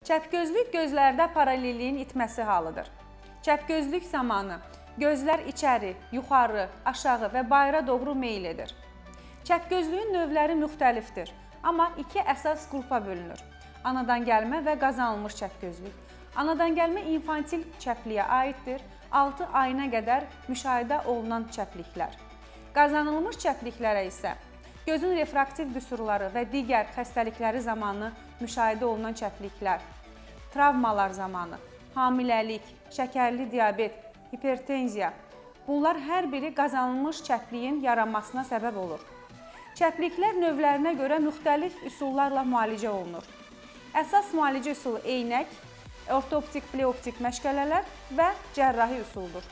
Çəpgözlük gözlərdə paralelliyin itməsi halıdır. Çəpgözlük zamanı gözlər içəri, yuxarı, aşağı və bayıra doğru meyl edir. Çəpgözlüyün növləri müxtəlifdir, amma iki əsas qrupa bölünür. Anadan gəlmə və qazanılmış çəpgözlük. Anadan gəlmə infantil çəpliyə aiddir, 6 ayına qədər müşahidə olunan çəpliklər. Qazanılmış çəpliklərə isə gözün refraktiv qüsurları və digər xəstəlikləri zamanı müşahidə olunan çəpliklər, travmalar zamanı, hamiləlik, şəkərli diabet, hipertenziya, bunlar hər biri qazanılmış çəpliyin yaranmasına səbəb olur. Çəpliklər növlərinə görə müxtəlif üsullarla müalicə olunur. Əsas müalicə üsulu eynək, ortoptik, pleoptik məşğələlər və cərrahi üsuldur.